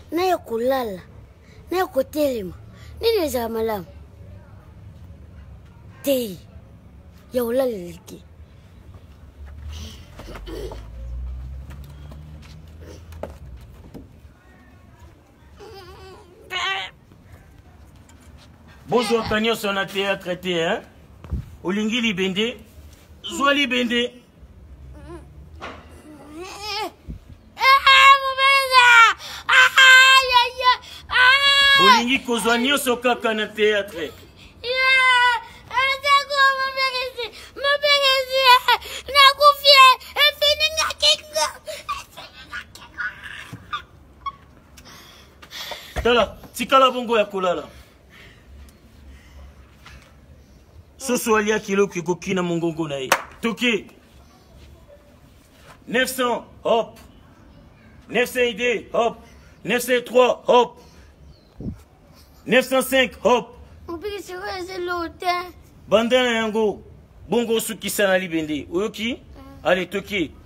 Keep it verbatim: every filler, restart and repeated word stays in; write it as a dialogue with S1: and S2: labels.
S1: na ya kulala na ya kotelema nini ezala malamu te ya olaleleki.
S2: Bonjour Kanyo son a théâtre traité hein. Olingi libende, zwa libende. Olingi kozwa nyonso kaka na théâtre. Tala, tikala bongo ya kolala. Soso alia kilo kikoki na mongongo na ye. Toki. neuf cents, hop. neuf cents idées, hop. neuf cent trois, hop. neuf cent cinq, hop. Bandana yango. Bongo suki sana libende. Oyoki. Allez, toki.